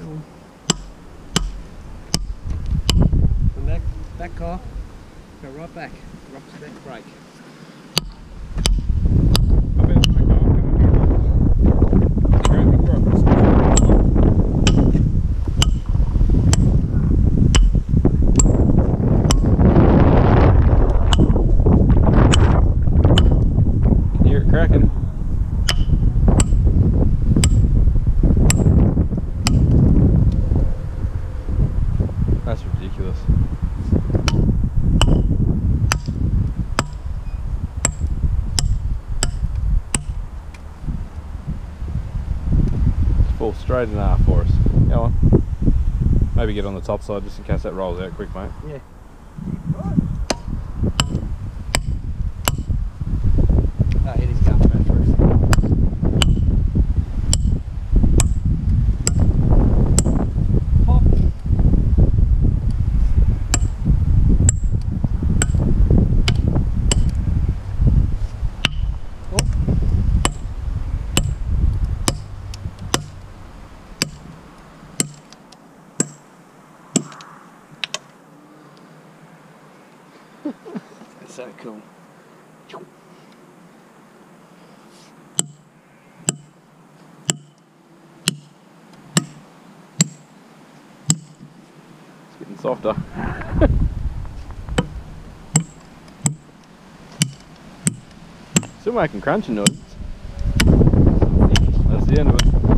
And that car, go right back, drop to that brake. Cracking. That's ridiculous. Fall straight in R for us. Go on. Maybe get on the top side just in case that rolls out quick, mate. Yeah. Oh, it is coming back through. Pop. Oh. That's so cool. It's getting softer. Still making crunching noises. That's the end of it.